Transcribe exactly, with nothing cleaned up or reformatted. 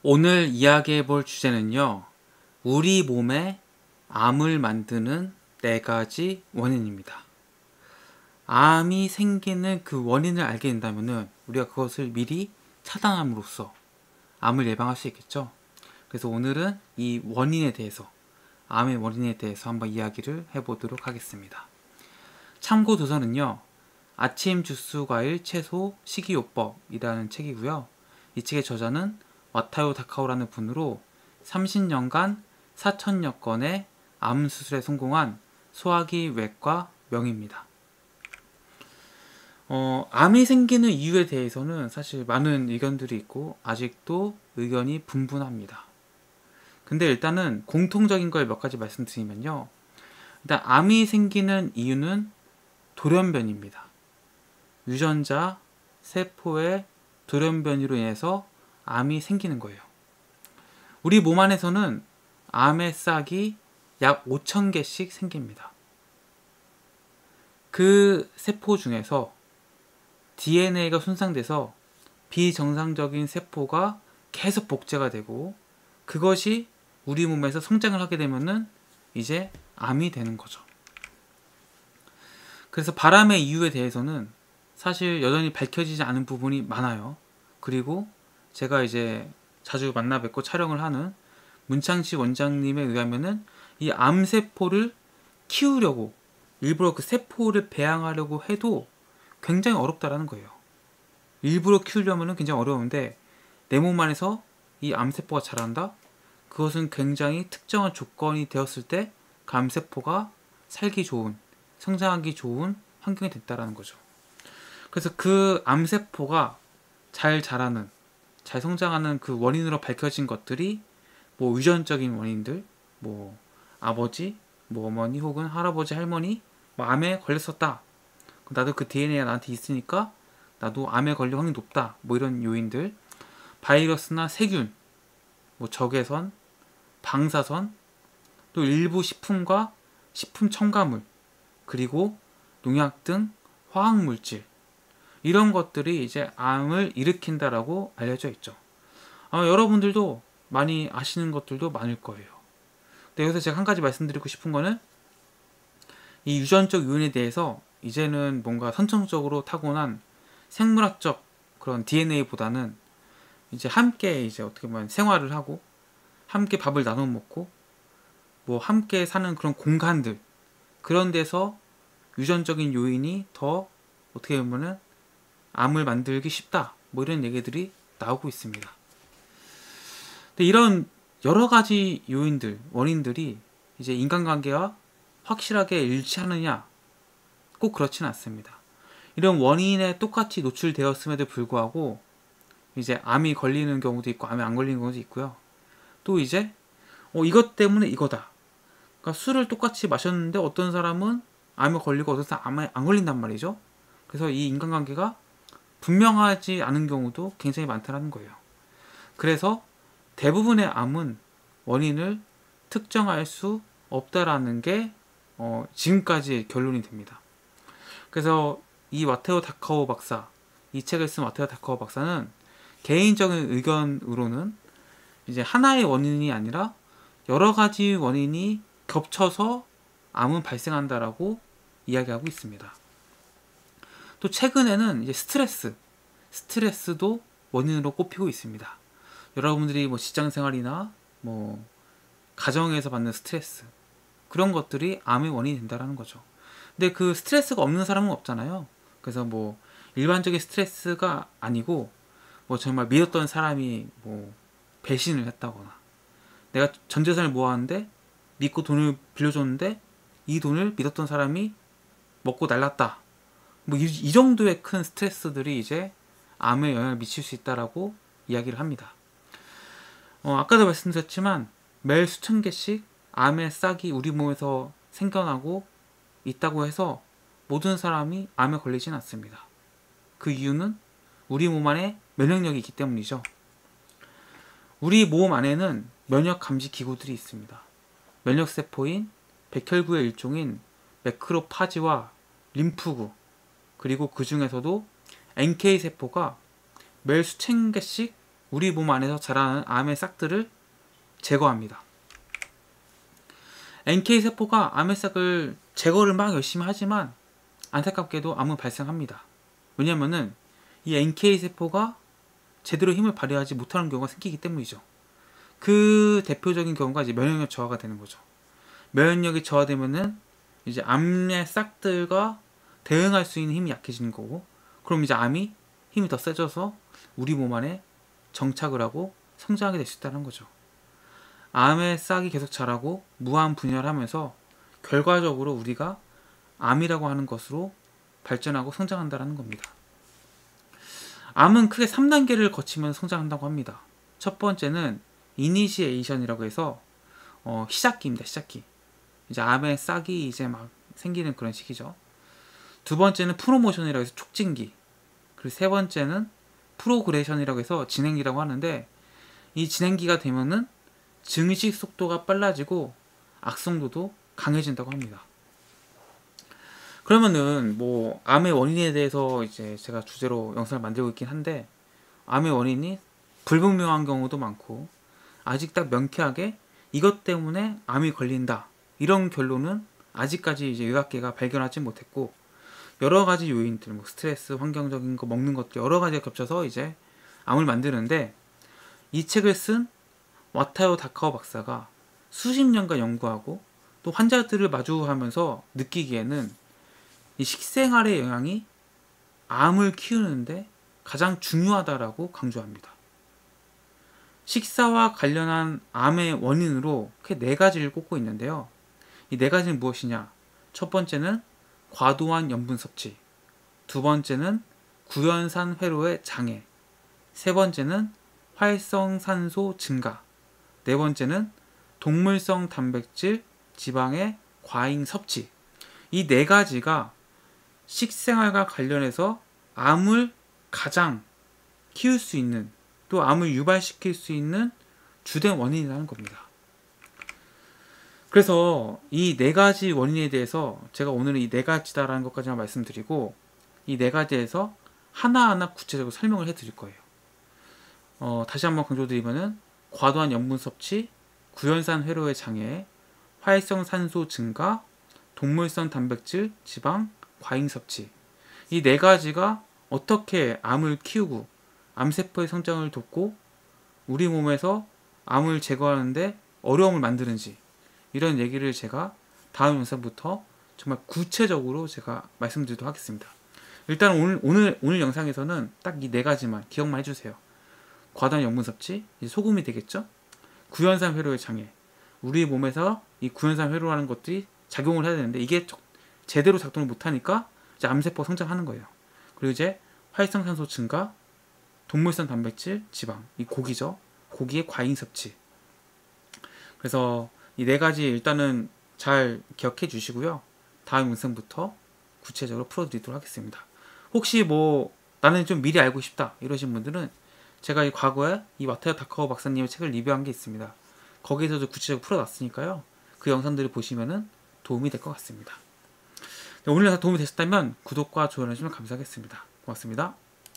오늘 이야기해 볼 주제는요, 우리 몸에 암을 만드는 네 가지 원인입니다. 암이 생기는 그 원인을 알게 된다면은 우리가 그것을 미리 차단함으로써 암을 예방할 수 있겠죠. 그래서 오늘은 이 원인에 대해서, 암의 원인에 대해서 한번 이야기를 해보도록 하겠습니다. 참고 도서는요, 아침 주스, 과일, 채소, 식이요법이라는 책이고요. 이 책의 저자는 와타요 다카오라는 분으로 삼십 년간 사천여 건의 암 수술에 성공한 소화기 외과 명의입니다. 어, 암이 생기는 이유에 대해서는 사실 많은 의견들이 있고 아직도 의견이 분분합니다. 근데 일단은 공통적인 걸 몇 가지 말씀드리면요. 일단 암이 생기는 이유는 돌연변입니다. 유전자 세포의 돌연변이로 인해서 암이 생기는 거예요. 우리 몸 안에서는 암의 싹이 약 오천 개씩 생깁니다. 그 세포 중에서 디엔에이가 손상돼서 비정상적인 세포가 계속 복제가 되고 그것이 우리 몸에서 성장을 하게 되면은 이제 암이 되는 거죠. 그래서 바람의 이유에 대해서는 사실 여전히 밝혀지지 않은 부분이 많아요. 그리고 제가 이제 자주 만나 뵙고 촬영을 하는 문창식 원장님에 의하면은 이 암세포를 키우려고 일부러 그 세포를 배양하려고 해도 굉장히 어렵다라는 거예요. 일부러 키우려면 굉장히 어려운데 내 몸 안에서 이 암세포가 자란다? 그것은 굉장히 특정한 조건이 되었을 때 그 암세포가 살기 좋은, 성장하기 좋은 환경이 됐다라는 거죠. 그래서 그 암세포가 잘 자라는, 잘 성장하는 그 원인으로 밝혀진 것들이 뭐 유전적인 원인들, 뭐 아버지, 뭐 어머니 혹은 할아버지, 할머니 뭐 암에 걸렸었다. 나도 그 디엔에이가 나한테 있으니까 나도 암에 걸릴 확률이 높다. 뭐 이런 요인들, 바이러스나 세균, 뭐 적외선, 방사선, 또 일부 식품과 식품 첨가물, 그리고 농약 등 화학물질, 이런 것들이 이제 암을 일으킨다라고 알려져 있죠. 아마 여러분들도 많이 아시는 것들도 많을 거예요. 근데 여기서 제가 한 가지 말씀드리고 싶은 거는 이 유전적 요인에 대해서 이제는 뭔가 선천적으로 타고난 생물학적 그런 디엔에이보다는 이제 함께 이제 어떻게 보면 생활을 하고 함께 밥을 나눠 먹고 뭐 함께 사는 그런 공간들, 그런 데서 유전적인 요인이 더 어떻게 보면은 암을 만들기 쉽다, 뭐 이런 얘기들이 나오고 있습니다. 근데 이런 여러 가지 요인들, 원인들이 이제 인간관계와 확실하게 일치하느냐, 꼭 그렇지는 않습니다. 이런 원인에 똑같이 노출되었음에도 불구하고 이제 암이 걸리는 경우도 있고 암에 안 걸리는 경우도 있고요. 또 이제 어, 이것 때문에 이거다. 그러니까 술을 똑같이 마셨는데 어떤 사람은 암에 걸리고 어떤 사람은 암에 안 걸린단 말이죠. 그래서 이 인간관계가 분명하지 않은 경우도 굉장히 많다는 거예요. 그래서 대부분의 암은 원인을 특정할 수 없다라는 게 어, 지금까지 결론이 됩니다. 그래서 이 와타요 다카오 박사, 이 책을 쓴 와타요 다카오 박사는 개인적인 의견으로는 이제 하나의 원인이 아니라 여러 가지 원인이 겹쳐서 암은 발생한다라고 이야기하고 있습니다. 또 최근에는 이제 스트레스, 스트레스도 원인으로 꼽히고 있습니다. 여러분들이 뭐 직장 생활이나 뭐 가정에서 받는 스트레스, 그런 것들이 암의 원인이 된다라는 거죠. 근데 그 스트레스가 없는 사람은 없잖아요. 그래서 뭐 일반적인 스트레스가 아니고 뭐 정말 믿었던 사람이 뭐 배신을 했다거나, 내가 전 재산을 모았는데 믿고 돈을 빌려줬는데 이 돈을 믿었던 사람이 먹고 날랐다. 뭐 이, 이 정도의 큰 스트레스들이 이제 암에 영향을 미칠 수 있다라고 이야기를 합니다. 어, 아까도 말씀드렸지만 매일 수천 개씩 암의 싹이 우리 몸에서 생겨나고 있다고 해서 모든 사람이 암에 걸리진 않습니다. 그 이유는 우리 몸 안에 면역력이 있기 때문이죠. 우리 몸 안에는 면역 감지 기구들이 있습니다. 면역세포인 백혈구의 일종인 매크로파지와 림프구, 그리고 그 중에서도 엔케이 세포가 매일 수천 개씩 우리 몸 안에서 자라는 암의 싹들을 제거합니다. 엔케이 세포가 암의 싹을 제거를 막 열심히 하지만 안타깝게도 암은 발생합니다. 왜냐면은 이 엔케이 세포가 제대로 힘을 발휘하지 못하는 경우가 생기기 때문이죠. 그 대표적인 경우가 이제 면역력 저하가 되는 거죠. 면역력이 저하되면은 이제 암의 싹들과 대응할 수 있는 힘이 약해지는 거고, 그럼 이제 암이 힘이 더 세져서 우리 몸 안에 정착을 하고 성장하게 될 수 있다는 거죠. 암의 싹이 계속 자라고 무한 분열하면서 결과적으로 우리가 암이라고 하는 것으로 발전하고 성장한다는 겁니다. 암은 크게 삼 단계를 거치면서 성장한다고 합니다. 첫 번째는 이니시에이션이라고 해서 어, 시작기입니다. 시작기. 이제 암의 싹이 이제 막 생기는 그런 시기죠. 두 번째는 프로모션이라고 해서 촉진기. 그리고 세 번째는 프로그레션이라고 해서 진행기라고 하는데, 이 진행기가 되면은 증식 속도가 빨라지고 악성도도 강해진다고 합니다. 그러면은 뭐 암의 원인에 대해서 이제 제가 주제로 영상을 만들고 있긴 한데, 암의 원인이 불분명한 경우도 많고 아직 딱 명쾌하게 이것 때문에 암이 걸린다 이런 결론은 아직까지 이제 의학계가 발견하지 못했고, 여러 가지 요인들, 뭐 스트레스, 환경적인 거, 먹는 것들 여러 가지가 겹쳐서 이제 암을 만드는데, 이 책을 쓴 와타요 다카오 박사가 수십 년간 연구하고 또 환자들을 마주하면서 느끼기에는 이 식생활의 영향이 암을 키우는데 가장 중요하다라고 강조합니다. 식사와 관련한 암의 원인으로 크게 네 가지를 꼽고 있는데요. 이 네 가지는 무엇이냐? 첫 번째는 과도한 염분 섭취, 두 번째는 구연산 회로의 장애, 세 번째는 활성산소 증가, 네 번째는 동물성 단백질, 지방의 과잉 섭취. 이 네 가지가 식생활과 관련해서 암을 가장 키울 수 있는, 또 암을 유발시킬 수 있는 주된 원인이라는 겁니다. 그래서 이 네 가지 원인에 대해서 제가 오늘은 이 네 가지다라는 것까지만 말씀드리고, 이 네 가지에서 하나하나 구체적으로 설명을 해드릴 거예요. 어, 다시 한번 강조드리면은 과도한 염분 섭취, 구연산 회로의 장애, 활성산소 증가, 동물성 단백질, 지방, 과잉 섭취. 이 네 가지가 어떻게 암을 키우고 암세포의 성장을 돕고 우리 몸에서 암을 제거하는데 어려움을 만드는지, 이런 얘기를 제가 다음 영상부터 정말 구체적으로 제가 말씀드리도록 하겠습니다. 일단 오늘 오늘 오늘 영상에서는 딱 이 네 가지만 기억만 해주세요. 과도한 염분 섭취, 이제 소금이 되겠죠. 구연산 회로의 장애, 우리 몸에서 이 구연산 회로라는 것들이 작용을 해야 되는데 이게 제대로 작동을 못하니까 이제 암세포가 성장하는 거예요. 그리고 이제 활성산소 증가, 동물성 단백질, 지방, 이 고기죠. 고기의 과잉 섭취. 그래서 이 네 가지 일단은 잘 기억해 주시고요. 다음 영상부터 구체적으로 풀어드리도록 하겠습니다. 혹시 뭐 나는 좀 미리 알고 싶다 이러신 분들은 제가 이 과거에 이 와타요 다카오 박사님의 책을 리뷰한 게 있습니다. 거기에서도 구체적으로 풀어놨으니까요. 그 영상들을 보시면은 도움이 될 것 같습니다. 오늘 영상 도움이 되셨다면 구독과 좋아요 해주시면 감사하겠습니다. 고맙습니다.